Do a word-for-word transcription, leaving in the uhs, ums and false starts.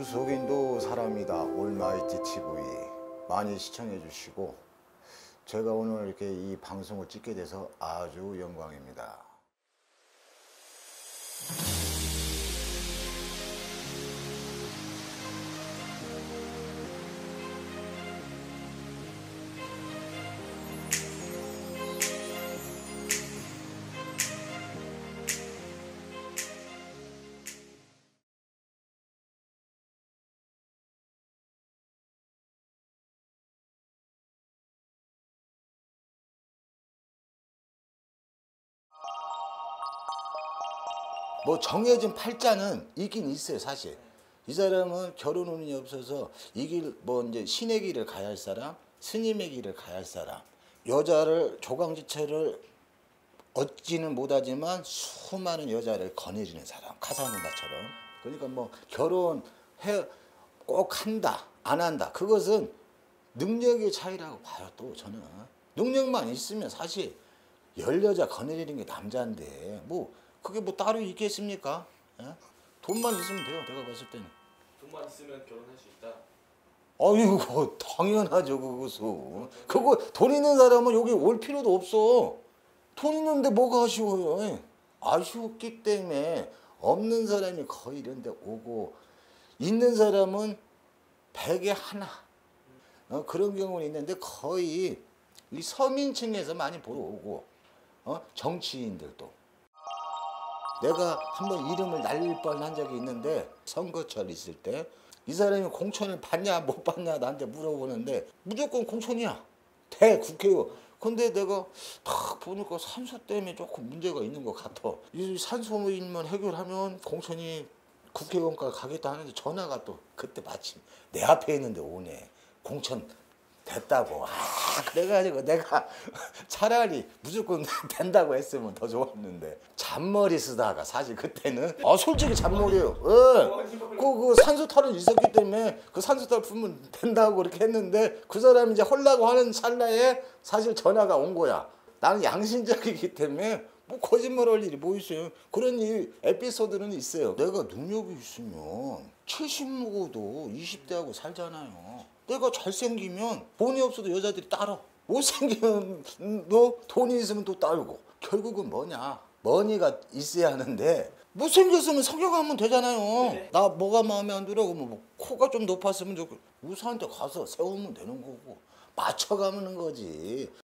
속인도 사람이다 올마이티 티비 많이 시청해 주시고 제가 오늘 이렇게 이 방송을 찍게 돼서 아주 영광입니다. 뭐 정해진 팔자는 있긴 있어요. 사실 이 사람은 결혼 운이 없어서 이 길 뭐 이제 신의 길을 가야 할 사람, 스님의 길을 가야 할 사람, 여자를 조강지처를 얻지는 못하지만 수많은 여자를 거느리는 사람, 카사노바처럼. 그러니까 뭐 결혼해 꼭 한다 안 한다 그것은 능력의 차이라고 봐요. 또 저는 능력만 있으면 사실 열 여자 거느리는 게 남자인데 뭐 그게 뭐 따로 있겠습니까? 예? 돈만 있으면 돼요. 내가 봤을 때는. 돈만 있으면 결혼할 수 있다. 아이고 당연하죠. 그것은. 그거 돈 있는 사람은 여기 올 필요도 없어. 돈 있는데 뭐가 아쉬워요. 예? 아쉬웠기 때문에 없는 사람이 거의 이런 데 오고 있는 사람은 백에 하나. 어, 그런 경우는 있는데 거의 이 서민층에서 많이 보러 오고 어? 정치인들도. 내가 한번 이름을 날릴 뻔한 적이 있는데 선거철 있을 때 이 사람이 공천을 받냐 못 받냐 나한테 물어보는데 무조건 공천이야. 대국회의원. 근데 내가 딱 보니까 산소 때문에 조금 문제가 있는 것 같아. 이 산소인만 해결하면 공천이 국회의원까지 가겠다 하는데 전화가 또 그때 마침 내 앞에 있는데 오네. 공천 됐다고. 아 그래가지고 내가 차라리 무조건 된다고 했으면 더 좋았는데 잔머리 쓰다가 사실 그때는 아 솔직히 잔머리예요. 예. 그, 그 산소탈은 있었기 때문에 그 산소탈 풀면 된다고 그렇게 했는데 그 사람이 이제 헐라고 하는 찰나에 사실 전화가 온 거야. 나는 양심적이기 때문에 뭐 거짓말할 일이 뭐 있어요. 그런 이 에피소드는 있어요. 내가 능력이 있으면 칠십 먹어도 이십 대하고 살잖아요. 내가 잘생기면 돈이 없어도 여자들이 따라. 못생기면 너 돈이 있으면 또 따르고. 결국은 뭐냐. 머니가 있어야 하는데 못생겼으면 성형하면 되잖아요. 네. 나 뭐가 마음에 안 들어. 그러면 뭐 코가 좀 높았으면 좋고 의사한테 가서 세우면 되는 거고 맞춰가는 거지.